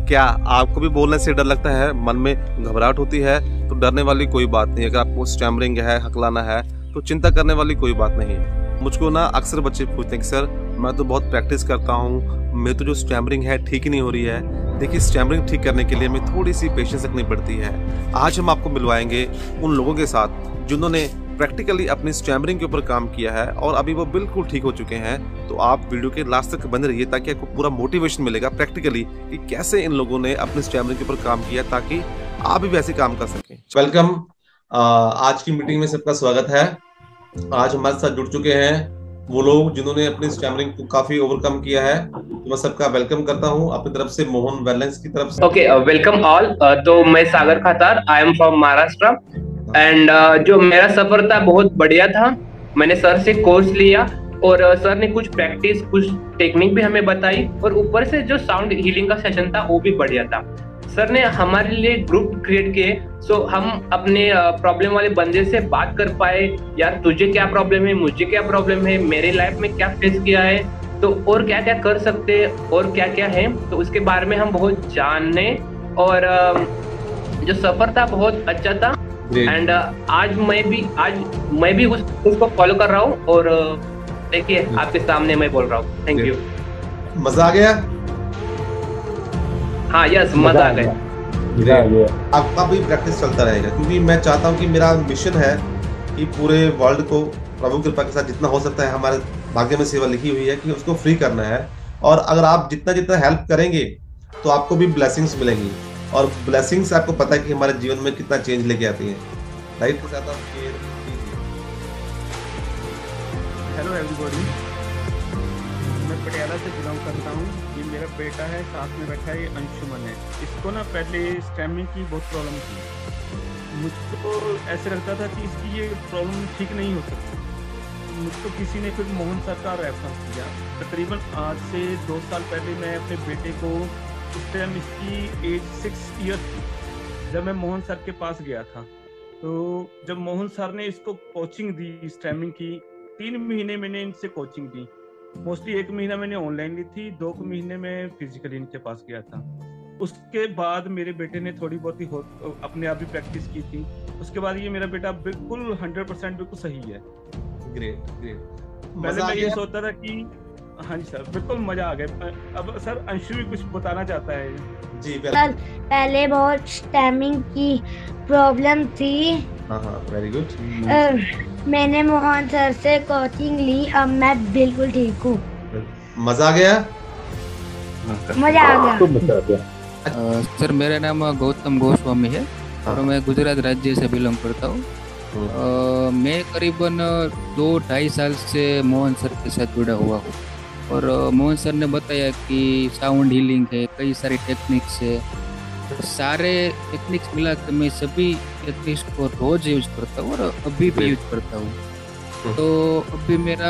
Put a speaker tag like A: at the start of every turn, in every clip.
A: क्या आपको भी बोलने से डर लगता है, मन में घबराहट होती है? तो डरने वाली कोई बात नहीं। अगर आपको स्टैमरिंग है, हकलाना है, तो चिंता करने वाली कोई बात नहीं है। मुझको ना अक्सर बच्चे पूछते हैं कि सर मैं तो बहुत प्रैक्टिस करता हूँ, मेरी तो जो स्टैमरिंग है ठीक ही नहीं हो रही है। देखिए, स्टैमरिंग ठीक करने के लिए हमें थोड़ी सी पेशेंस रखनी पड़ती है। आज हम आपको मिलवाएंगे उन लोगों के साथ जिन्होंने प्रैक्टिकली अपनी स्टैमरिंग के ऊपर काम किया है और अभी वो बिल्कुल ठीक हो चुके हैं। तो आप वीडियो के लास्ट तक बने रहिए ताकि आपको पूरा मोटिवेशन मिलेगा प्रैक्टिकली कि कैसे इन लोगों ने अपनी स्टैमरिंग के ऊपर काम किया ताकि आप भी वैसे काम कर सकें। वेलकम, आज की मीटिंग में सबका स्वागत है। आज हमारे साथ जुड़ चुके हैं वो लोग जिन्होंने अपनी स्टैमरिंग को काफी ओवरकम किया है। तो मैं सबका वेलकम करता हूं अपनी तरफ से, मोहन वेलेंस की तरफ से।
B: Okay, welcome all. तो मैं Sagar Khatar, I am from Maharashtra and जो मेरा सफर था बहुत बढ़िया था। मैंने सर से कोर्स लिया और सर ने कुछ प्रैक्टिस, कुछ टेक्निक भी हमें बताई और ऊपर से जो साउंड हीलिंग का सेशन था वो भी बढ़िया था। सर ने हमारे लिए ग्रुप क्रिएट किए, सो हम अपने प्रॉब्लम वाले बंदे से बात कर पाए। यार तुझे क्या प्रॉब्लम है, मुझे क्या प्रॉब्लम है, मेरे लाइफ में क्या फेस किया है, तो और क्या क्या कर सकते हैं और क्या क्या है, तो उसके बारे में हम बहुत जानने। और जो सफर था बहुत अच्छा था एंड आज मैं भी उसको फॉलो कर रहा हूँ और देखिए आपके सामने मैं बोल रहा हूँ। Thank you.
A: मजा आ गया?
B: हाँ, यस, मजा आ गया।
A: आपका भी प्रैक्टिस चलता रहेगा क्योंकि मैं चाहता हूँ कि मेरा मिशन है कि पूरे वर्ल्ड को प्रभु कृपा के साथ जितना हो सकता है, हमारे भाग्य में सेवा लिखी हुई है कि उसको फ्री करना है। और अगर आप जितना जितना हेल्प करेंगे तो आपको भी ब्लेसिंग्स मिलेंगी और ब्लेसिंग्स आपको पता है कि हमारे जीवन में कितना चेंज लेके आती हैं। राइट? तो चाहता हूँ कि
C: हेलो एवरीबॉडी, मैं पटियाला से बिलोंग करता हूँ। ये मेरा बेटा है, साथ में बैठा है, ये अंशुमन है। इसको ना पहले स्टैमिंग की बहुत प्रॉब्लम थी। मुझको ऐसे लगता था कि इसकी ये प्रॉब्लम ठीक नहीं हो सकती। मुझको किसी ने फिर मोहन सर का रेफरेंस किया। तकरीबन आज से 2 साल पहले मैं अपने बेटे को, उस टाइम इसकी एज 6 ईयर थी, जब मैं मोहन सर के पास गया था। तो जब मोहन सर ने इसको कोचिंग दी स्टैमिंग की, 3 महीने मैंने इनसे कोचिंग दी। मोस्टली 1 महीना मैंने ऑनलाइन ली थी, 2 महीने में फिजिकली इनके पास गया था। उसके बाद मेरे बेटे ने थोड़ी बहुत ही अपने आप ही प्रैक्टिस की थी। उसके बाद ये मेरा बेटा बिल्कुल 100% बिल्कुल सही है।
A: ग्रेट।
C: पहले मैं ये सोचता था कि हाँ जी सर, बिल्कुल मजा आ गया। अब सर अंशु भी कुछ बताना चाहता है।
A: जी
D: सर, पहले बहुत स्टैमिंग की प्रॉब्लम थी।
A: हाँ, वेरी गुड।
D: मैंने मोहन सर से कोचिंग ली, अब मैं बिल्कुल ठीक हूँ।
A: मजा आ गया?
D: मजा आ गया।
E: सर, मेरा नाम गौतम गोस्वामी है और मैं गुजरात राज्य से बिलोंग करता हूँ। मैं करीबन 2-2.5 साल से मोहन सर के साथ जुड़ा हुआ हूँ और मोहन सर ने बताया कि साउंड हीलिंग है, कई सारी टेक्निक्स है। तो सारे टेक्निक्स मिला के मैं सभी टेक्निक्स को रोज यूज करता हूँ और अभी भी यूज करता हूँ। तो अभी मेरा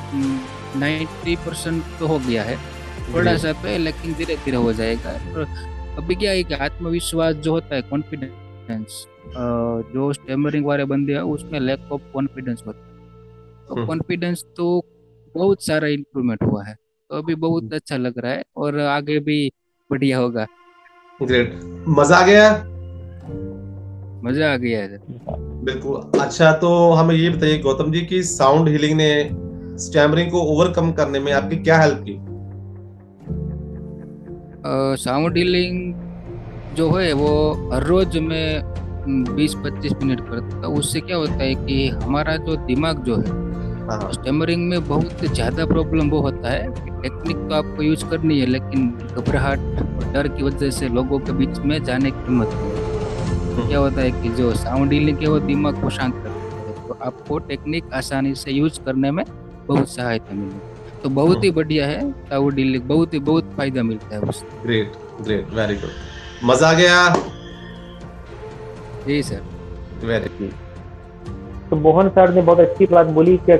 E: 90% तो हो गया है, थोड़ा सा तो है लेकिन धीरे धीरे हो जाएगा। और अभी क्या है कि आत्मविश्वास जो होता है, कॉन्फिडेंस, जो स्टैमरिंग वाले बंदे हैं उसमें लैक ऑफ कॉन्फिडेंस होता है। तो कॉन्फिडेंस तो बहुत सारा इम्प्रूवमेंट हुआ है, तो अभी बहुत अच्छा लग रहा है और आगे भी बढ़िया होगा।
A: ग्रेट। मजा आ गया?
E: मजा आ गया है।
A: बिल्कुल। अच्छा, तो हमें ये बताइए गौतम जी कि साउंड हीलिंग ने स्टैमरिंग को ओवरकम करने में आपकी क्या हेल्प की?
E: साउंड हीलिंग जो है वो हर रोज मैं 20-25 मिनट करता हूँ। उससे क्या होता है कि हमारा जो दिमाग जो है, स्टैमरिंग में बहुत ज़्यादा प्रॉब्लम वो होता है कि टेक्निक तो आपको यूज करनी है लेकिन घबराहट और डर की वजह से लोगों के बीच में जाने की हिम्मत नहीं है। क्या होता है कि जो साउंड हीलिंग है वो दिमाग को शांत करता है, तो आपको टेक्निक आसानी से यूज करने में बहुत सहायता मिलेगी। तो बहुत ही बढ़िया है साउंड हीलिंग, बहुत फायदा मिलता है उससे।
A: Great, very good. मजा आ गया?
E: जी सर,
A: वेरी गुड।
F: तो मोहन सर ने बहुत अच्छी बात बोली कि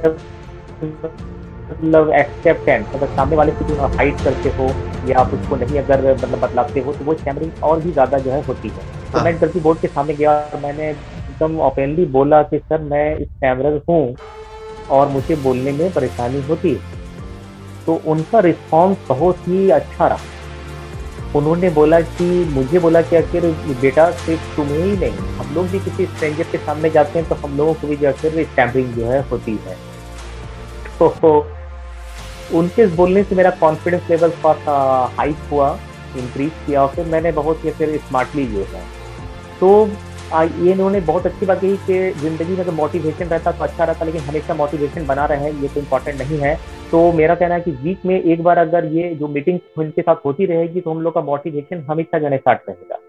F: मतलब एक्सेप्टेंस, अगर सामने वाले से तुम हाइड करते हो या आप उसको नहीं अगर मतलब बतलाते हो तो वो स्टैमरिंग और भी ज़्यादा जो है होती है। तो मैं गलती बोर्ड के सामने गया और मैंने एकदम ओपनली बोला कि सर मैं स्टैमरर हूँ और मुझे बोलने में परेशानी होती है। तो उनका रिस्पॉन्स बहुत ही अच्छा रहा। उन्होंने बोला कि मुझे बोला कि आखिर बेटा सिर्फ तुम्हें ही नहीं, हम लोग भी किसी स्ट्रेंजर के सामने जाते हैं तो हम लोगों को भी जो आखिर स्टैम्परिंग जो है होती है। तो उनके इस बोलने से मेरा कॉन्फिडेंस लेवल थोड़ा सा हाइक हुआ, इंक्रीज किया, और फिर मैंने बहुत ही फिर स्मार्टली जो है तो ये इन्होंने बहुत अच्छी बात कही कि जिंदगी में अगर मोटिवेशन रहता तो अच्छा रहता, लेकिन हमेशा मोटिवेशन बना रहे ये तो इम्पोर्टेंट नहीं है। तो मेरा कहना है कि वीक में एक बार अगर ये जो मीटिंग उनके साथ होती रहेगी तो हम लोग का मोटिवेशन हमेशा जो है स्टार्ट रहेगा।